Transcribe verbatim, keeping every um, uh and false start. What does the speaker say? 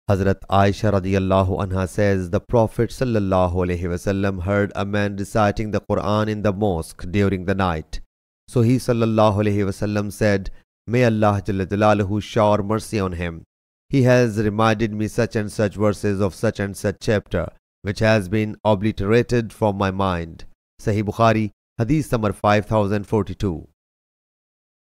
Hazrat Aisha radiyallahu anha says the Prophet sallallahu alaihi wasallam heard a man reciting the Quran in the mosque during the night. So he sallallahu alaihi wasallam said, "May Allah Jalla Jalaluhu shower mercy on him. He has reminded me such and such verses of such and such chapter, which has been obliterated from my mind." Sahih Bukhari, Hadith number five thousand forty-two.